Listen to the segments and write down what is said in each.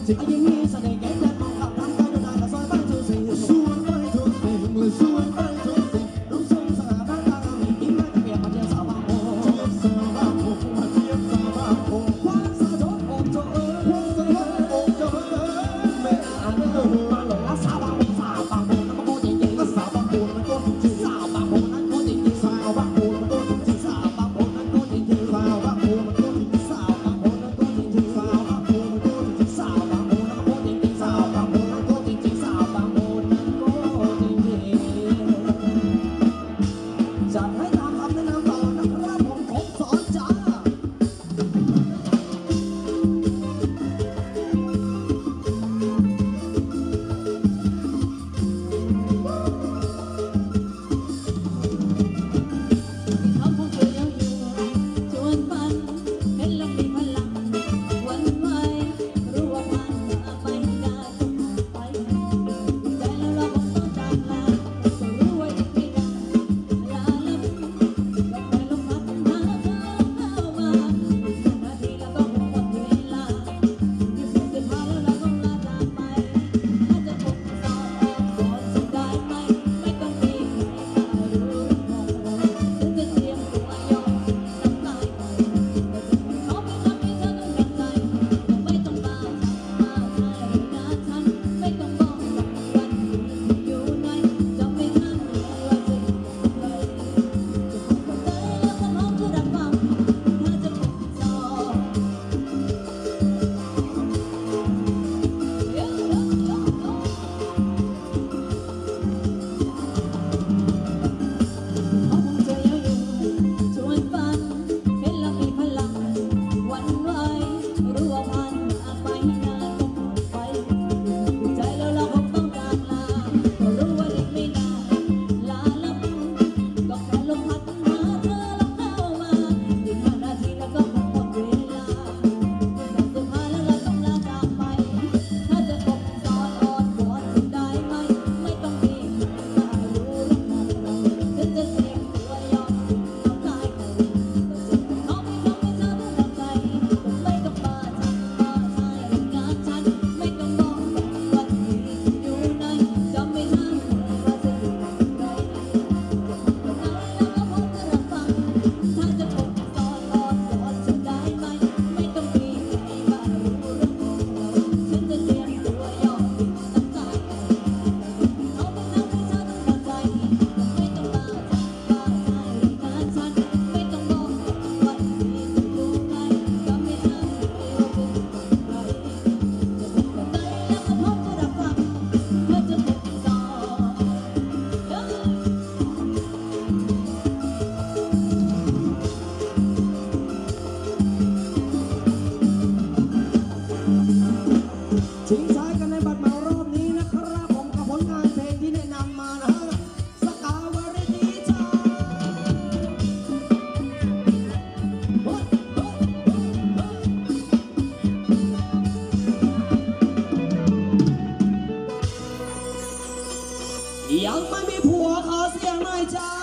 ยังไม่มีผัวขอเสียงหน่อยจ้า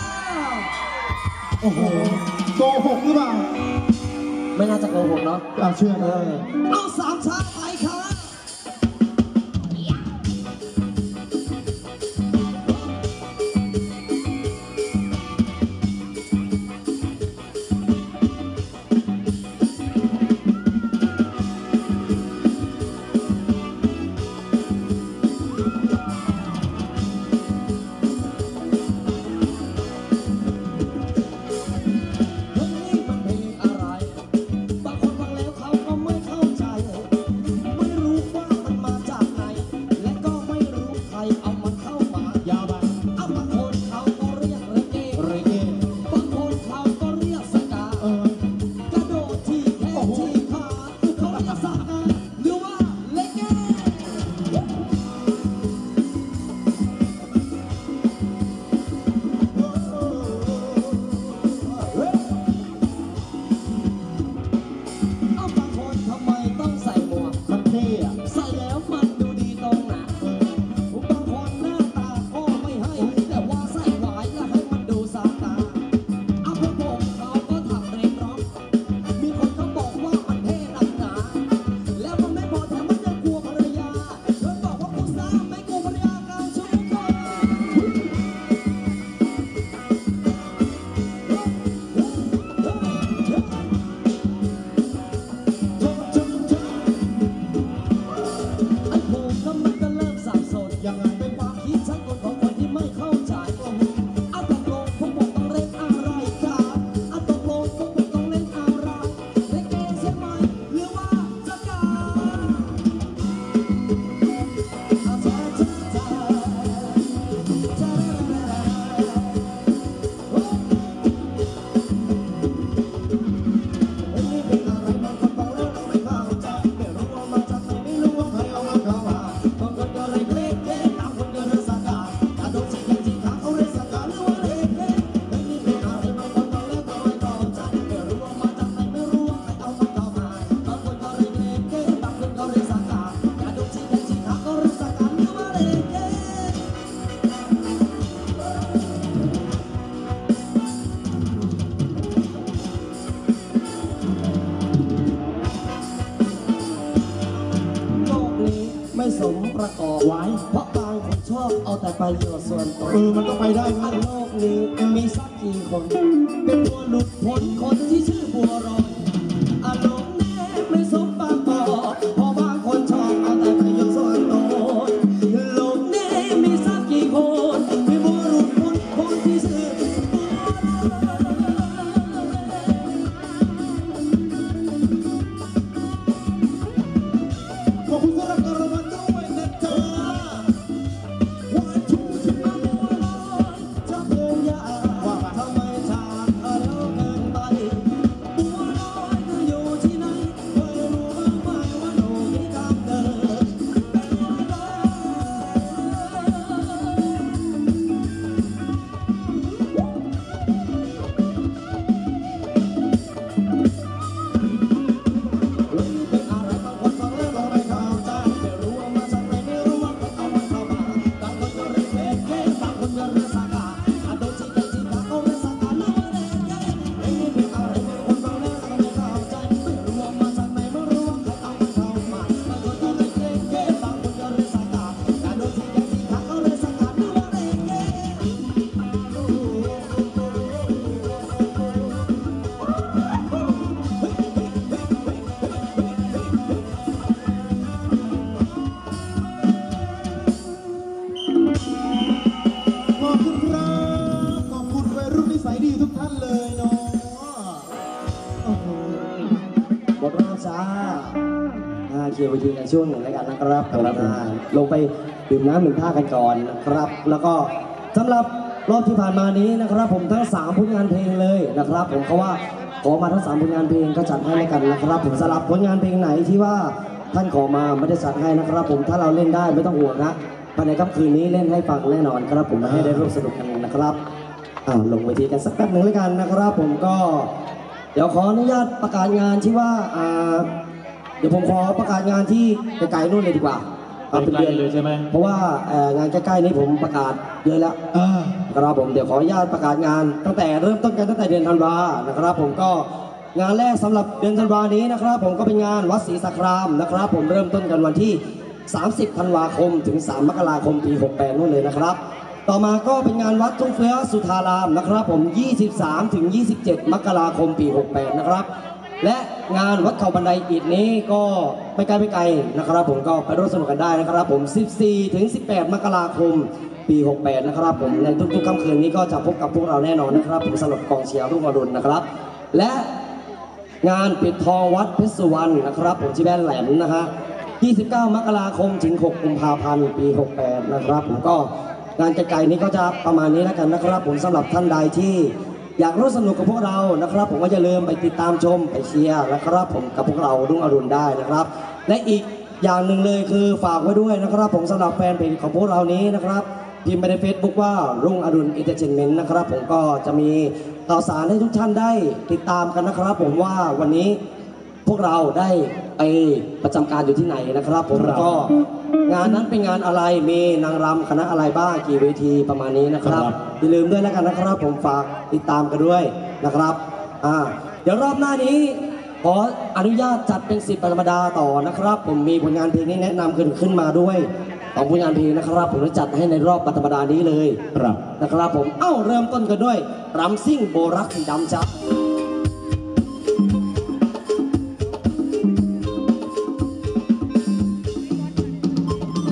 โอ้โหโกหกหรือเปล่าไม่น่าจะโกหกเนาะเชื่อเอาสามชาไปค่ะนแล้วมันก็เริ่มสับสนยังไงเป็นความคิดชักกลของคนที่ไม่เข้าใจตกลงพวกผมต้องเล่นอะไรครับตกลงพวกผมต้องเล่นอะไรเล่นเกมใช่ไหมหรือว่าจะการไม่สมประกอบไว้เพราะบางคนชอบเอาแต่ประโยชน์ส่วนตัวมันต้องไปได้ไหมโลกนี้มีสักกี่คน เป็นตัวหลุดพ้นคนที่ชื่อบัวรอยอารมณ์แน่ไม่สมบางต่อเพราะบางคนชอบเอาแต่ประโยชน์ส่วนตัวโลกนี้มีสักกี่คนเป็นบัวหลุดพ้นคนที่ชื่อบัวรอยขอบคุณสำหรับการรางวัลด้วยนะจ๊ะวันชูที่มาบัวลอยจะเดินยากว่าทำไมชาติเร็วเกินไปบัวลอยก็อยู่ที่ไหนเคยรู้บ้างไหมว่าหนูมีทางเดินเป็นบัวลอยเป็นอะไรบางคนฟังแล้วก็ไม่เข้าใจไม่รู้ว่ามาจากไหนไม่รู้ว่าเขาเอามันเข้ามาบางคนก็เรียกเก๋บางคนก็เรียกสากาโดนจีกันจีกาเขาเรียกสากาหรือว่าเรียกเก๋เป็นอะไรบางคนฟังแล้วก็ไม่เข้าใจไม่รู้ว่ามาจากไหนไม่รู้ว่าเขาเอามันเข้ามาบางคนก็เรียกเก๋บางคนก็เรียกสากาโดนจีกันจีกาเขาเรียกสากาหรือว่าเรียกเก๋ขอบคุณครับขอบคุณวัยรุ่นนิสัยดีทุกท่านเลยเนาะโอ้โหหมดรอบจ้าเคลียร์เวทีกันช่วงหนึ่งแล้วกันนะครับลงไปดื่มน้ำดื่มท่ากันก่อนนะครับ แล้วก็สำหรับรอบที่ผ่านมานี้นะครับ ผมทั้ง3ผลงานเพลงเลยนะครับ ผมเขาว่าขอมาทั้ง3ผลงานเพลงก็จัดให้แล้วกันนะครับ ผมสลับผลงานเพลงไหนที่ว่าท่านขอมาไม่ได้จัดให้นะครับ ผมถ้าเราเล่นได้ไม่ต้องห่วงนะภายในค่ำคืนนี้เล่นให้ฟังแน่นอนครับ ผมมาให้ได้ร่วมสนุกกันนะครับลงเวทีกันสักแป๊บหนึ่งแล้วกันนะครับ ผมก็เดี๋ยวขออนุญาตประกาศงานที่ว่าเดี๋ยวผมขอประกาศงานที่ไกลๆนู่นเลยดีกว่าเป็นเดือนเลยใช่ไหมเพราะว่างานใกล้ๆนี้ผมประกาศเยอะแล้วครับผมเดี๋ยวขออนุญาตประกาศงานตั้งแต่เริ่มต้นกันตั้งแต่เดือนธันวานะครับผมก็งานแรกสำหรับเดือนธันวานี้นะครับ ผมก็เป็นงานวัดศรีสักรามนะครับ ผมเริ่มต้นกันวันที่30ธันวาคมถึง3มกราคมปี68นู่นเลยนะครับ ต่อมาก็เป็นงานวัดทุ่งเฟื้อสุธารามนะครับผม23ถึง27มกราคมปี68นะครับและงานวัดเขาบันไดอิฐนี้ก็ไม่ไกลไม่ไกลนะครับผมก็ไปร่วมสนุกกันได้นะครับผม14ถึง18มกราคมปี68นะครับผมในทุกๆค่ำคืนนี้ก็จะพบกับพวกเราแน่นอนนะครับผมสำหรับกองเชียร์รุ่งอรุณนะครับและงานปิดทองวัดเพชรสุวรรณนะครับผมที่แบนแหลมนะฮะ29มกราคมถึง6กุมภาพันธ์ปี68นะครับผมก็งานไกลๆนี้ก็จะประมาณนี้แล้วกันนะครับผมสำหรับท่านใดที่อยากร่วมสนุกกับพวกเรานะครับผมก็อย่าลืมไปติดตามชมไปเชียร์นะครับผมกับพวกเรารุ่งอรุณได้นะครับและอีกอย่างหนึ่งเลยคือฝากไว้ด้วยนะครับผมสำหรับแฟนเพจของพวกเรานี้นะครับพิมพ์ไปใน Facebook ว่ารุ่งอรุณเอนเตอร์เทนเมนต์นะครับผมก็จะมีข่าวสารให้ทุกท่านได้ติดตามกันนะครับผมว่าวันนี้พวกเราได้ไปประจำการอยู่ที่ไหนนะครับผมแล้วก็งานนั้นเป็นงานอะไรมีนางรำคณะอะไรบ้างกี่เวทีประมาณนี้นะครับอย่าลืมด้วยแล้วกันนะครับผมฝากติดตามกันด้วยนะครับเดี๋ยวรอบหน้านี้ขออนุญาตจัดเป็น10ธรรมดาต่อนะครับผมมีผลงานเพลงนี้แนะนำขึ้นมาด้วยของผลงานเพลงนะครับผมจะจัดให้ในรอบธรรมดานี้เลยนะครับผมเริ่มต้นกันด้วยรำซิ่งโบรักสีดำจ้าข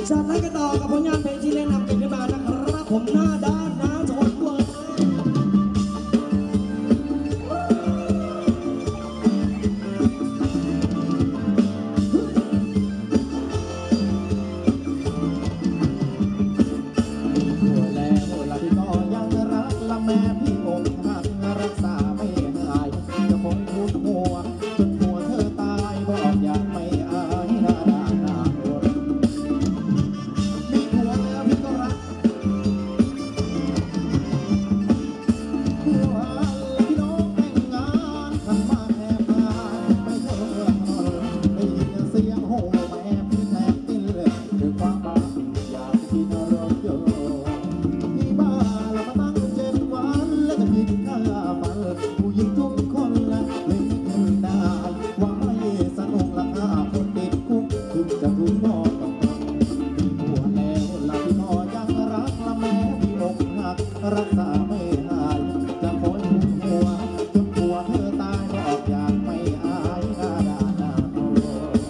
จัดไล่กันต่อกับผลงานเพลงที่แนะนำกันขึ้นมานะครับผมหน้าด้านน้ำจังหวัดเวิร์แม่พี่อกหักรักษาไม่หายจะคงทุกหัวจนหัวเธอตายบอกอยากไม่อายหน้าด้านหน้าโหดมีผัวแล้วพี่ก็รักผัวแล้วพี่น้องแต่งงานขันมาแอบพานไปเถอะได้ยินเสียงโห่แม่พี่แทบติ้นเลยด้วยความบ้าอยากกินรถเยอะพี่บ้าแล้วมาตั้งกินข้าวฟันผู้หญิงทุกคนละเล่นไม่ได้ว่าไม่สนุกละข้าคนติดคุกถึงจะถูกพ่อกับมีผัวแล้วละพี่พ่อยังรักละแม่พี่อกหักรักษาไม่หายจะคอยหุบหัวจนผัวเธอตายบอกอยากไม่อายหน้าด้านหน้าโต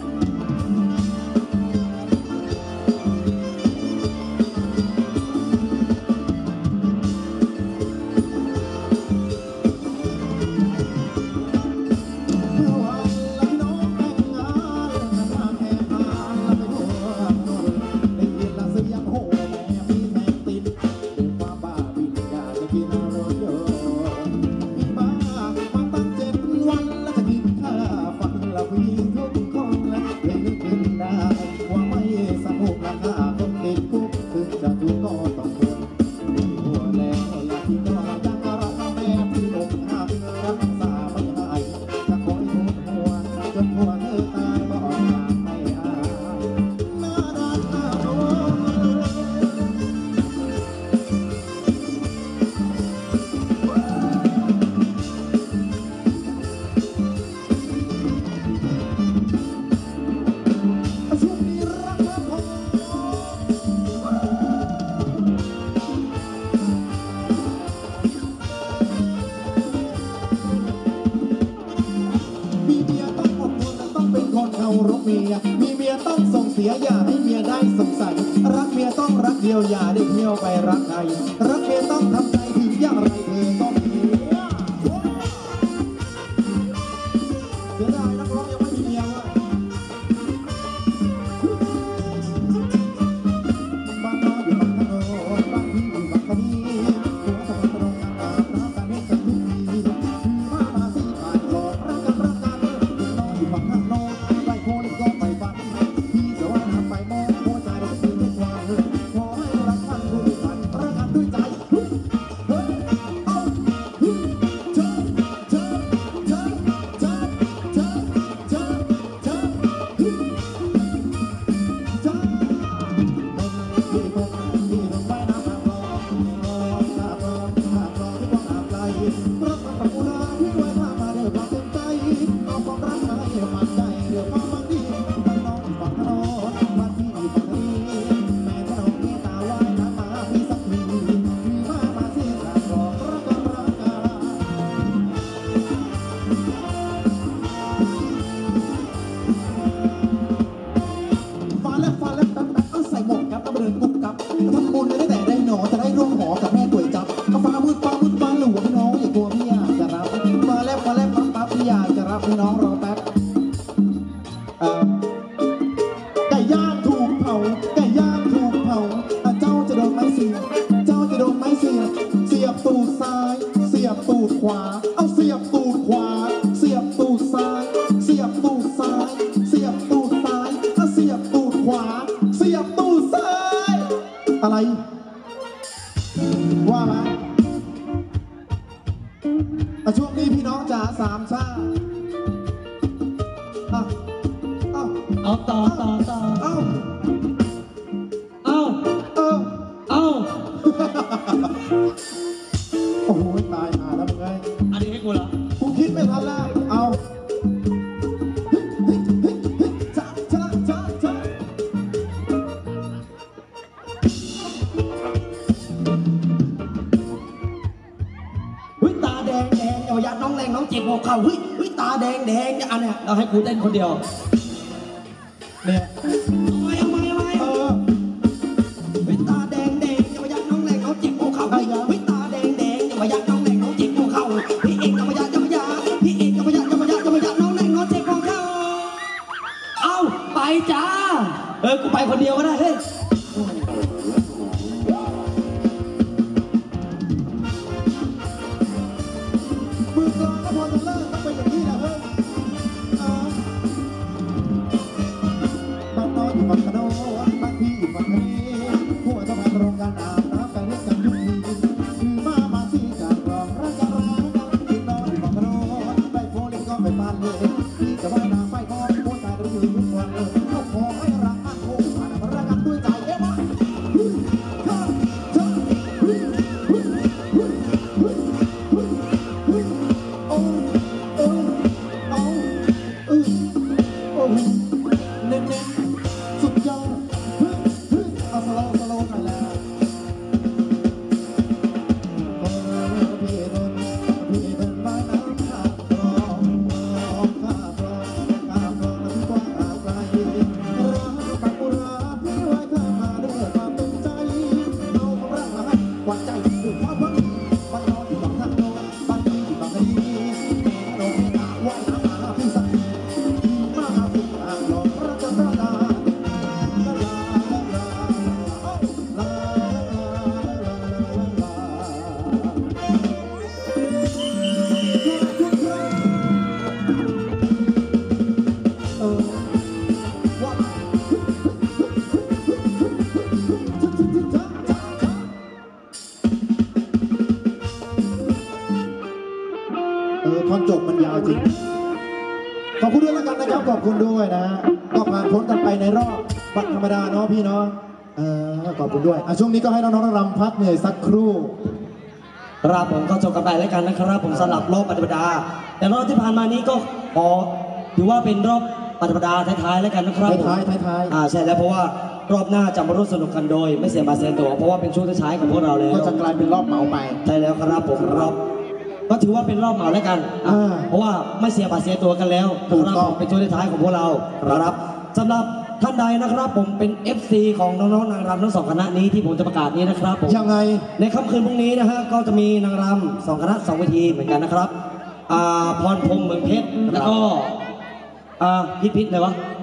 มีเมียต้องส่งเสียอย่าให้เมียได้สงสัยรักเมียต้องรักเดียวอย่าได้เที่ยวไปรักใครรักเมียต้องทำใจถึงอย่างไรเธอต้องมีเสียดายนักร้องยังไม่มีเมียเลยบ้านน้อยอยู่บางถนนบ้านพี่อยู่บางกะดีหัวสมองตรงกันอาบน้ำกันให้กันทุกทีคือมาสิผ่านหลอกรักกันน้อยอยู่บางถนนก็ไปฟังพี่จะว่าทำไปมองหัวใจเราเป็นทุกวันขอให้รักมันด้วยฝันรักกันด้วยใจเฮ้ยเอาเฮ้ยเธอเธอเธอเธอเธอเธอเธอเฮ้ยเธอพี่คงพี่ต้องไปน้ำตาคลอตาคลอที่ว่าอาบไหลรักมันปะกุลาพี่ไว้พามาเดี๋ยวความเต็มใจเอาความรักมาให้มันใจเดี๋ยวความบังดีไปน้องฝั่งโน้นบ้านพี่อยู่ฝั่งนี้แม่ถ้าน้องมีตาไว้น้ำมาพี่สักทีพี่มาสิรักรอรักกันรักกันฟ้าแลบแป๊บเอาใส่หมวกครับเอาเดินกุ๊บกับทำบุญได้แต่ได้หนอจะได้ร่วมหอกับแม่ก๋วยจับก็ฟ้ามืดฟ้าหลวงพี่น้องอย่ากลัวพี่อยากจะรับฟ้าแลบปั๊บพี่อยากจะรับพี่น้องรอแป๊บไก่ย่างถูกเผาเจ้าจะโดนไม้เสียเสียบตูดซ้ายเสียบตูดขวาเอาเสียบตูดขวาเสียบตูดซ้ายเสียบตูดซ้ายเสียบตูดซ้ายเอาเสียบตูดขวาเสียบตูดซ้ายอะไรว่ามาช่วงนี้พี่น้องจ๋าสามชาเอาต่อโอ้โหตายหาแล้วมึงไงอันนี้ให้กูเหรอกูคิดไม่ทันแล้วเอาช้าเฮ้ยตาแดงอย่าน้องแรงน้องเจ็บหัวเข่าเฮ้ยตาแดงอันเนี้ยเราให้กูเต้นคนเดียวเนี่ยเอาไว้ไปจ้ากูไปคนเดียวก็ได้เฮ้ยมือกลองก็พอจะเลิกต้องเป็นอย่างนี้แหละเฮ้ยบ้านน้อยอยู่ฝั่งกระโดดบ้านพี่อยู่ฝั่งนี้หัวสะพานโรงงานอาบน้ำกันเล่นกันทุกทีคือมาที่จากรองรักกันกินนอนอยู่ฝั่งกระโดดได้โฟเล่นก็ไม่ปานเลยพี่จะว่านาไฟคอโคตรตายหรือทุกวันเลยก็ขอให้รักกันโคตรผ่านมารักกันด้วยใจเอ๊ะวะเน้นๆสุดยอดเอาสโลว์หน่อยแล้วพี่เดินมาน้ำข้ามคลองข้ามคลองแล้วพี่กว้างอาไกลรักปักบุราพี่ไว้ข้ามาด้วยความเต็มใจเอาความรักมาให้หวานใจด้วยความหวังบ้านนอนอยู่ฝั่งทางโน้นบ้านพี่อยู่ฝั่งนี้โดนหาว่ายน้ำมาพี่สักทีมาฝึกอ่างลองรักกันรักกันท่อนจบมันยาวจริง ขอบคุณด้วยแล้วกันนะครับ ขอบคุณด้วยนะฮะก็ผ่านพ้นกันไปในรอบบัตรธรรมดาเนาะพี่เนาะขอบคุณด้วยช่วงนี้ก็ให้น้องๆรำพักเหนื่อยสักครู่ครับผมก็จบกันไปแล้วกันนะครับผมสำหรับรอบปฏิบัติแต่รอบที่ผ่านมานี้ก็พอถือว่าเป็นรอบปฏิบัติท้ายๆแล้วกันนะครับผมท้ายใช่แล้วเพราะว่ารอบหน้าจะมาร่วมสนุกกันโดย ไม่เสียบาทเสียตั๋วเพราะว่าเป็นช่วงท้ายๆของพวกเราแล้วก็จะกลายเป็นรอบเหมาไปใช่แล้วครับผมรอบก็ถือว่าเป็นรอบเหมาแล้วกันเพราะว่าไม่เสียบาทเสียตั๋วกันแล้วถูกต้องเป็นช่วงท้ายๆของพวกเราครับสำหรับท่านใดนะครับผมเป็น FC ของน้องๆนางรำทั้งสองคณะนี้ที่ผมจะประกาศนี้นะครับผมยังไงในค่ำคืนพรุ่งนี้นะฮะก็จะมีนางรำสองคณะสองเวทีเหมือนกันนะครับพรพรหมเมืองเพชรแล้วก็พิษเลยวะ